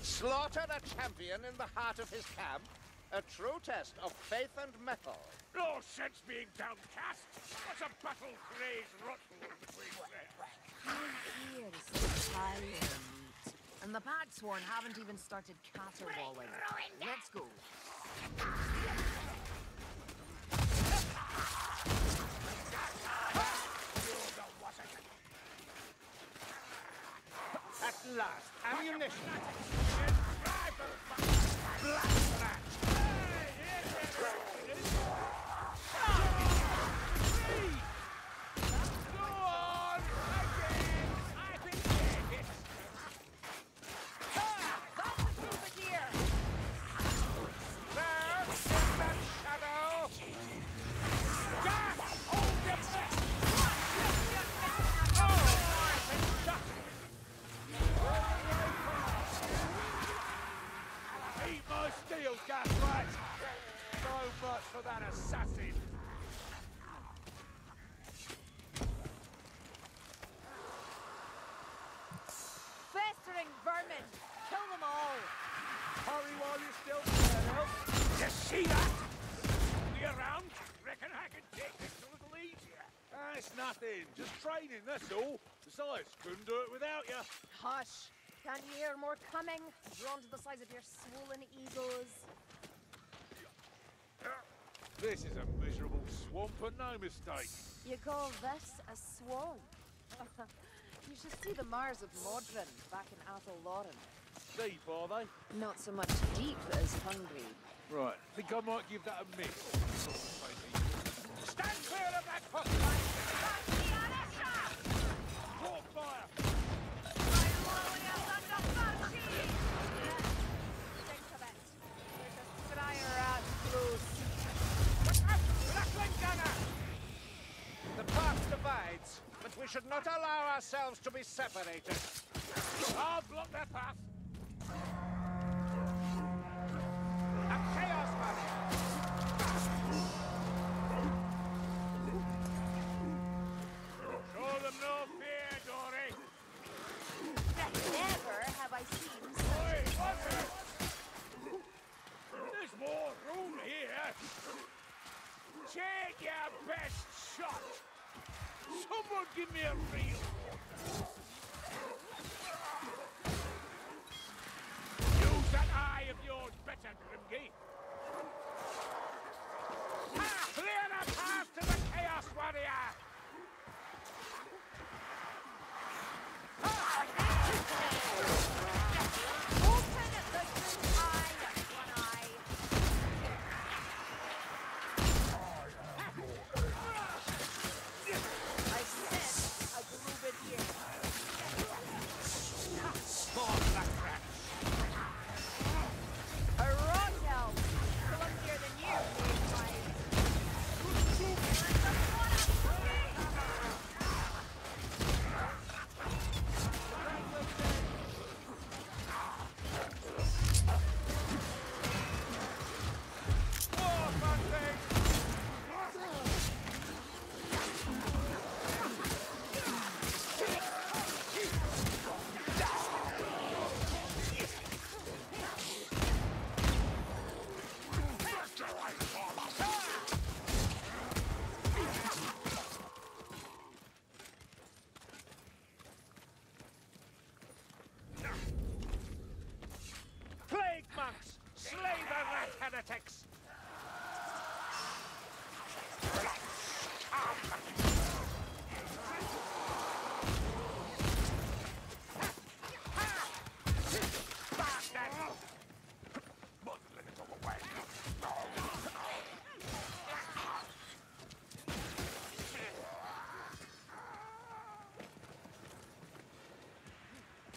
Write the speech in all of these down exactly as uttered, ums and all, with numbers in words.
Slaughtered a champion in the heart of his camp? A true test of faith and mettle. No sense being downcast. What's a battle-crazed rotful between friends? Here is some Tyler meat. And the Bagsworn haven't even started caterwauling. Let's go. At last, ammunition. For that assassin! Festering vermin! Kill them all! Hurry while you're still there, Elf! You see that? Be around? Reckon I can take this a little easier? Ah, it's nothing. Just training, that's all. Besides, couldn't do it without you. Hush! Can't you hear more coming? Drawn to the size of your swollen egos. This is a miserable swamp and no mistake. You call this a swamp? You should see the Mars of Modron back in Athel Lauren. Deep, are they? Not so much deep as hungry. Right, think I might give that a miss. Stand clear of that pocket line! Draw fire! Think of it. There's a Stryer rat close. The path divides, but we should not allow ourselves to be separated. I'll block their path. A chaos barrier. Show them no fear, Dory. Never have I seen Oi, such what's it? There's more room here. Take your best shot! Someone give me a reel! Use that eye of yours better, Grimgate! Ah, clear the path to the Chaos Warrior! Open the good eye, one eye. I sense a Glubid here. Small black rat! A rock elf, clumsier than you, mage-wise. Plague monks! Slay the rat heretics!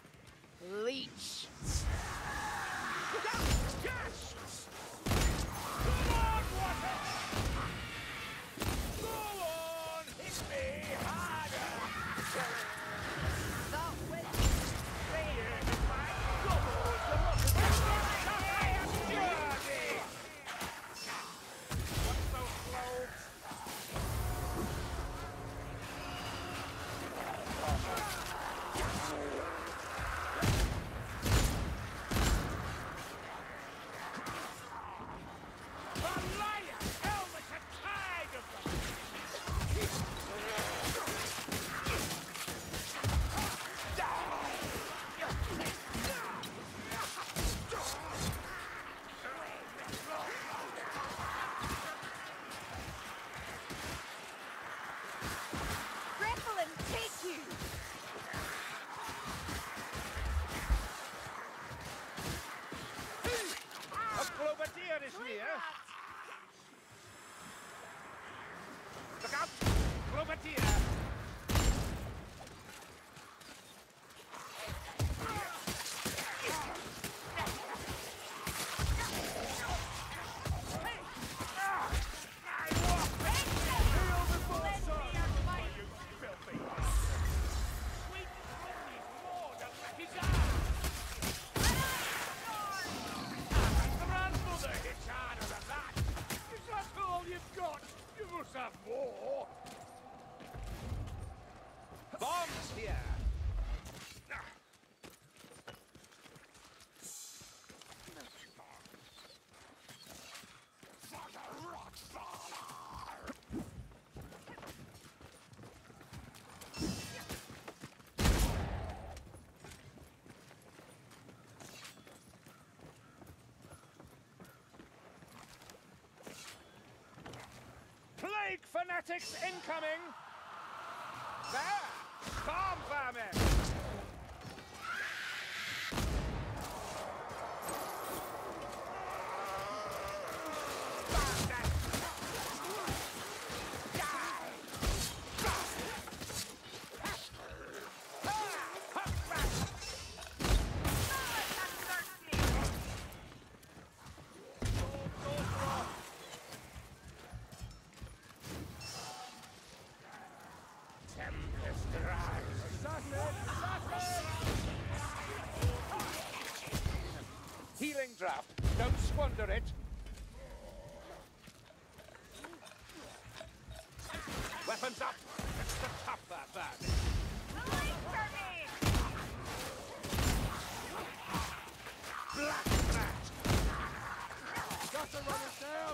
Leech. near. Look out! Clovertier! Have more. Bombs here! Plague fanatics incoming! There! Storm vermin! Healing draft. Don't squander it. Weapons up. It's the tougher vermin. Black rat. Got to run it down.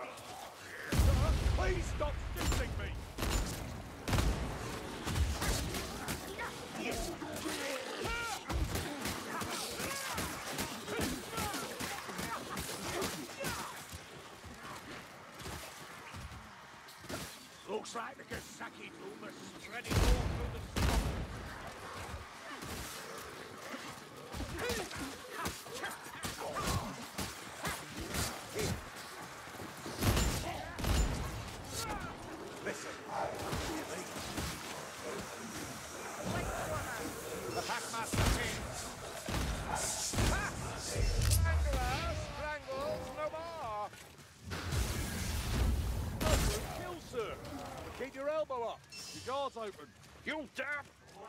Please stop shooting me! Looks like the Gasaki doom is spreading all through the swamp. Listen. The Packmaster Kings. Ha! Strangler, strangles no more. Kill, sir. Keep your elbow up. Your guard's open. You damn!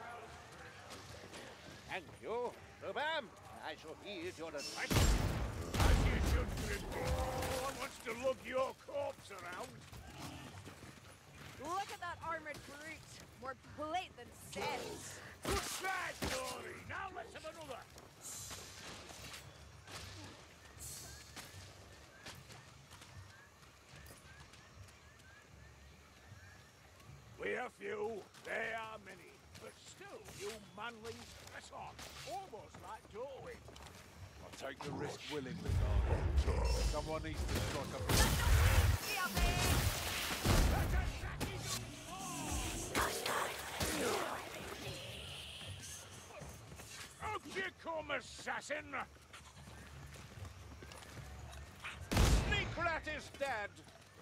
Thank you, Rubam. I shall heed your advice. As you should, Grimby. No one wants to lug your corpse around. Look at that armored brute. More plate than sense. Good try, Dory. Now let's have another. We are few, they are many, but still you manlings press on, almost like doorway. I'll take the risk willingly, Garden. Someone needs to strike a blow. Up you come, assassin! Sneak rat is dead.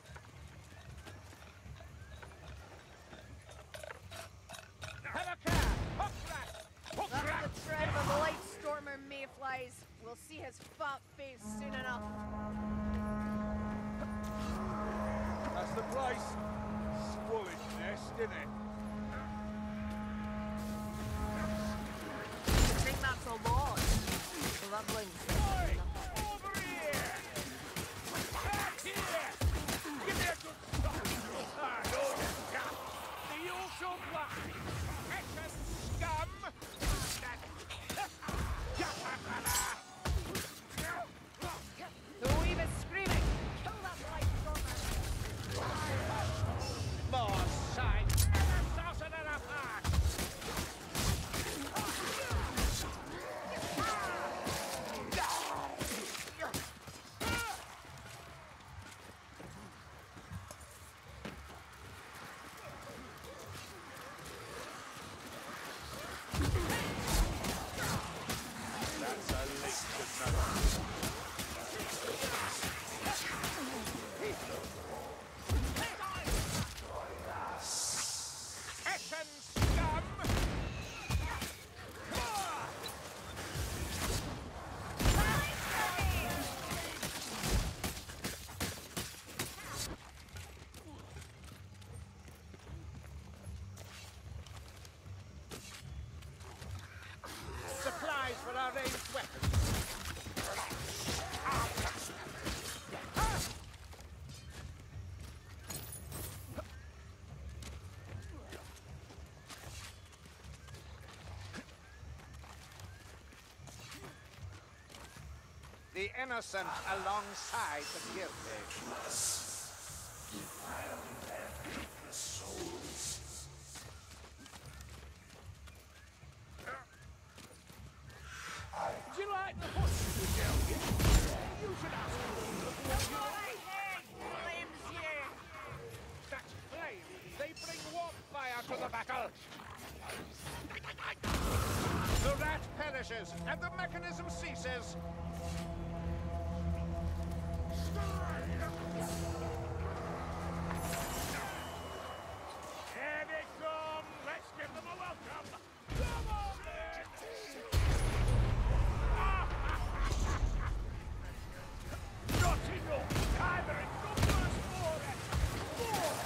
Have a care! Hook rat! Hook That's rat! the tread of a light stormer mayflies. We'll see his fat face soon enough. That's the place. Squallish nest, isn't it? I think that's a lot. Lovely. Oi! Over here! Back here! Give me a good stop! Ah, no, scum! The also black! Hessian scum! The weave is screaming. Kill that light stormer. More signs! A thousand and a pack! That's a leak of nothing. Hessian scum! Supplies for our ranged weapons. The innocent alongside the guilty. Would you like the horse to tell you? You should ask Such flame, they bring warm fire to the battle. The rat perishes, and the mechanism ceases. Here they come! Let's give them a welcome! Come on, then! Not enough! Either in numbers or at more!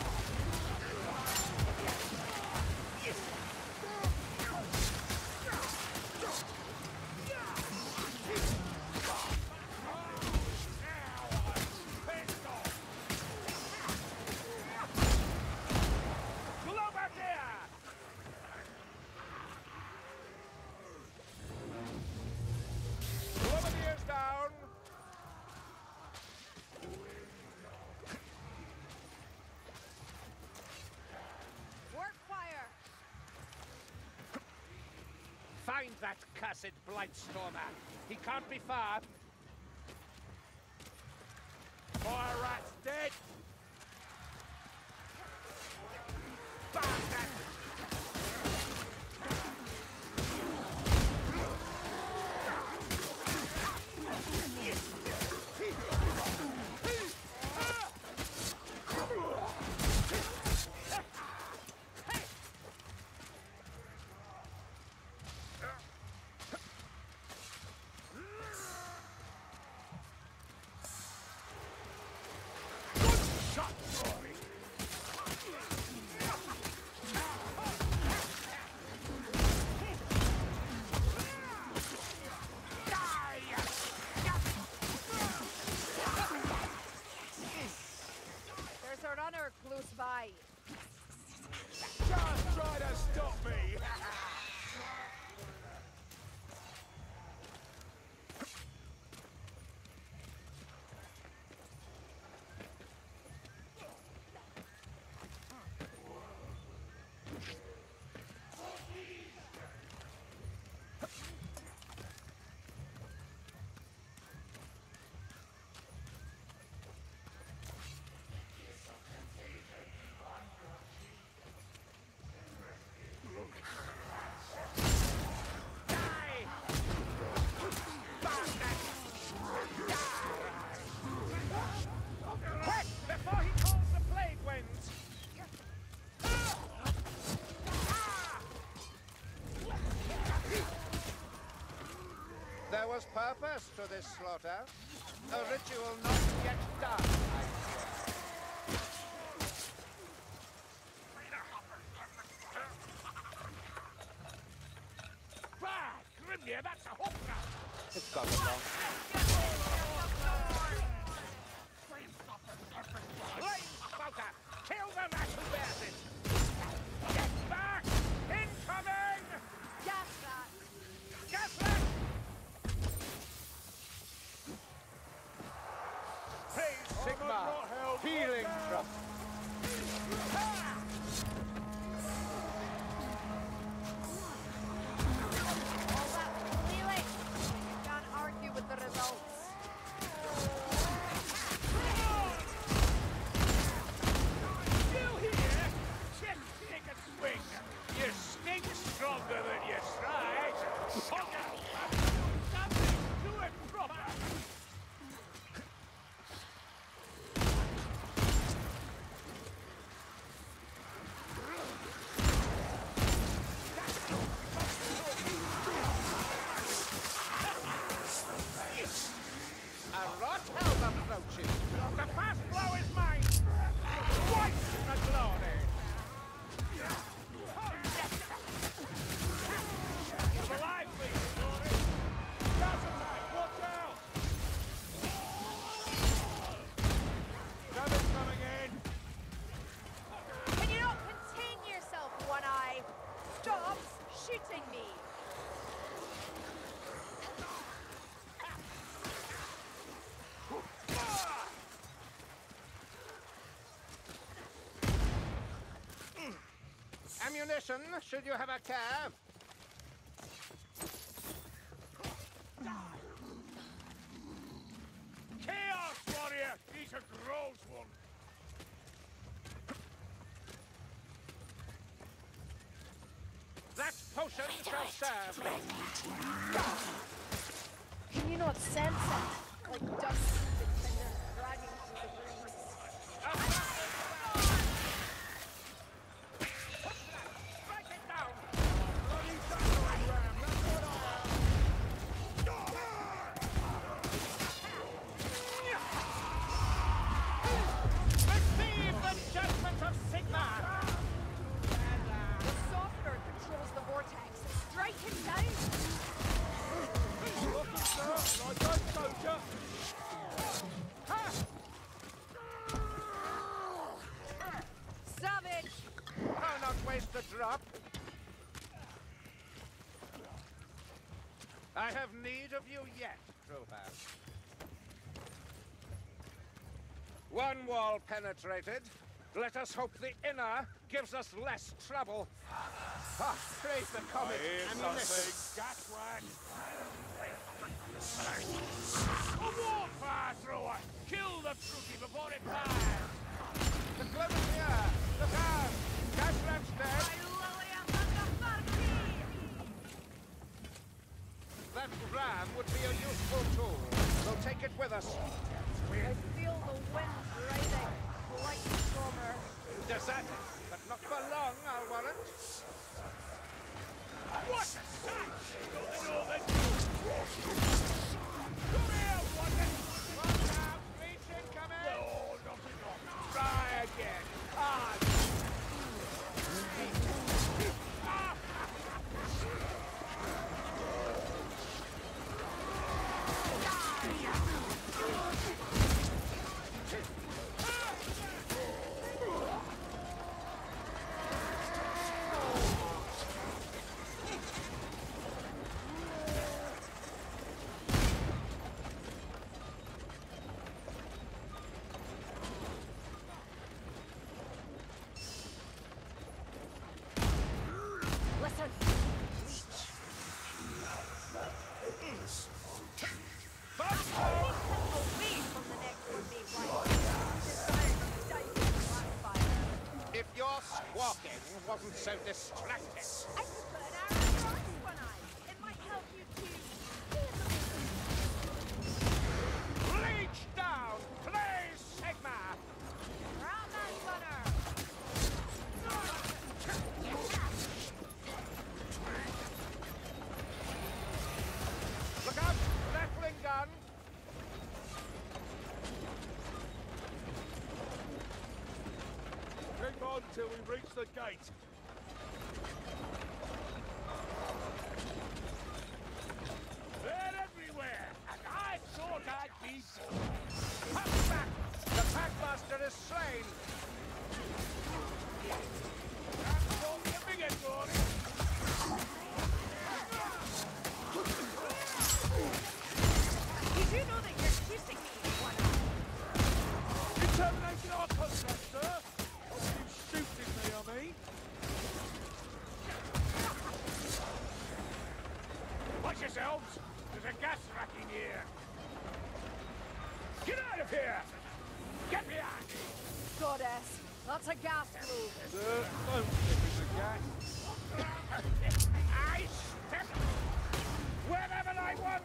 Grenadiers down. Work fire. Find that cursed Blightstormer. He can't be far. Fire rat's dead! close by. Just try to stop me! There was purpose to this slaughter. A ritual not yet done, I fear. Bad! Grimnir, that's a hooker! It's got along. Flame spouter! Kill the man who bears it! Get back! Incoming! Gas that! Get back! Praise Sigma, healing trust. All that feeling! Can't argue with the results. You here? Check, take a swing. You stink stronger than you try. Hugger! Something do it proper! A rot hell approaches. The fast blow is mine! White the glory! He's alive, please, glory! Castlemate, watch out! Damage coming in! Can you not contain yourself, One Eye? Stop shooting me! Ammunition, should you have a care. Chaos warrior! He's a gross one! That potion shall serve. Can you not sense it? Like dust fingers dragging through the breeze. Strike it down! Bloody battering ram! That's what I Receive the judgment of Sigma! The softener controls the vortex. Strike him down! Look at sir! Like I told ya! Savage! I'll not waste a drop. I have need of you yet, Troopers. One wall penetrated. Let us hope the inner gives us less trouble. Ah, praise the comet ammunition. Gas rat! A warfire thrower! Kill the fruity before it fires! The Grenadier! Look out! Gaslam's dead! That ram would be a useful tool. We'll take it with us. I feel the wind riding. Quite stronger. Deserted, but not for long, I'll warrant. What a sight! Nothing over Come here, Watson! Watch out! Breach incoming! No, nothing wrong. Try again. Ah! squawking wasn't so distracting. I could put an arrow across one eye. It might help you to see a little. Reach down! Play Sigma! Round that gunner. Look out! Rattling gun! Keep on till we reach the gate. They're everywhere, and I thought I'd be bored. Push back! The Packmaster is slain! That's all the bigger story. Did you know that you're kissing me with one eye? You terminated our contract, sir. Oh, you shooting me, I mean. Watch yourselves. There's a gas rack in here. Get out of here! Get behind me! Goddess, that's a gas move. Sir, don't step in the gas. I step wherever I want!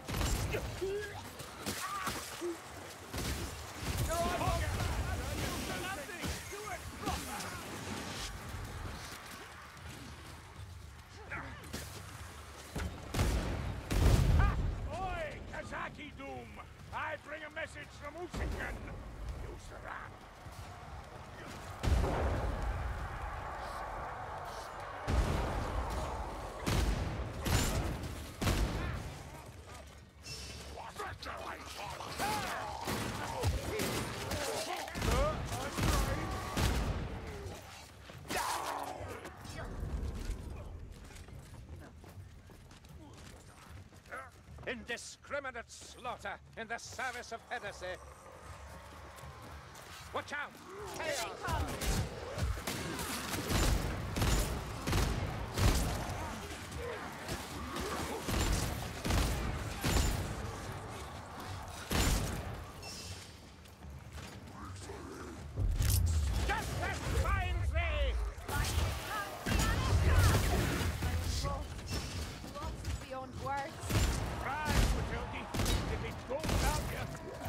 You're on fire! You've done nothing! Do it proper! Ha! Oi, Kazaki Doom! I bring a message from Usikan! You surround! Indiscriminate slaughter in the service of Heresy. Watch out! Here Chaos! they come. Justice finds thee! Lots beyond words. Rise, Matilda! If it goes out you...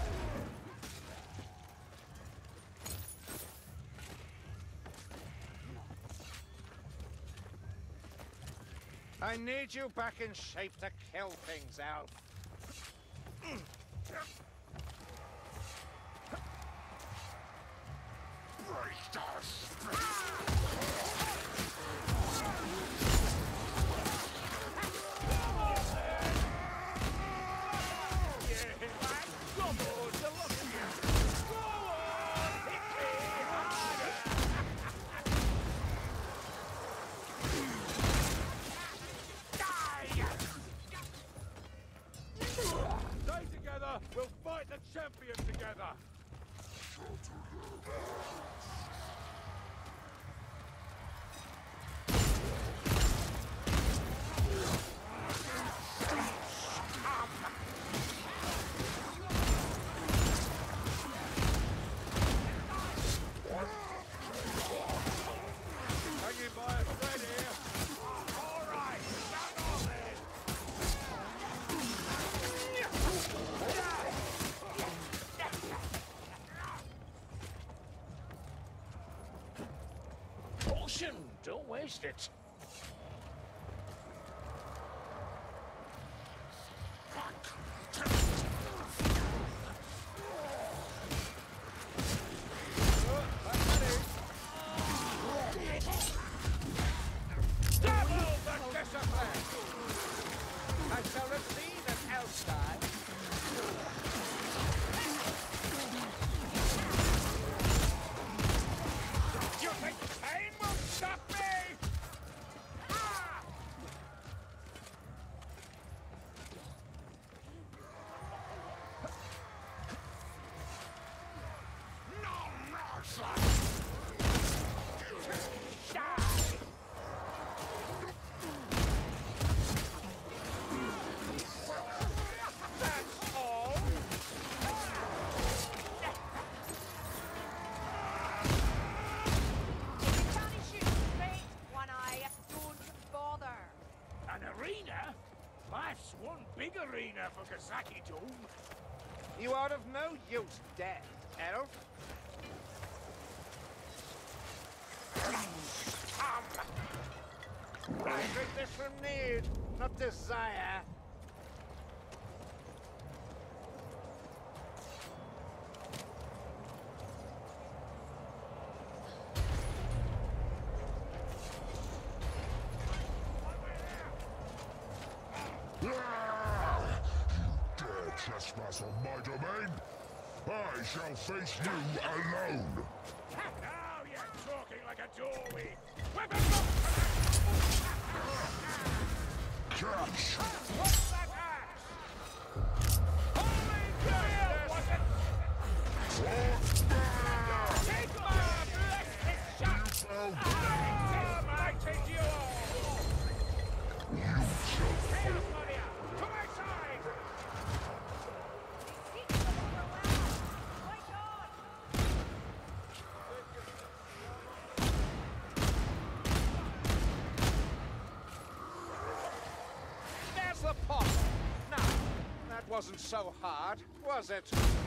I need you back in shape to kill things, Elf. Stay together, we'll fight the champion together! Hanging by a thread here. All right, stand on then. Caution! Don't waste it. Double the discipline! I shall receive an Elfstein. You think pain will stop me? arena for Kazaki Doom. You are of no use, dead, elf. I drink this from need, not desire. Trespass on my domain, I shall face you alone. Now you're talking like a doorway. Weapon up! Catch! What's that axe? Holy grail, was it? Take my blessed shot! Ah, I take you all! Chaos Warrior, to my side! There's the pot. Now, that wasn't so hard, was it?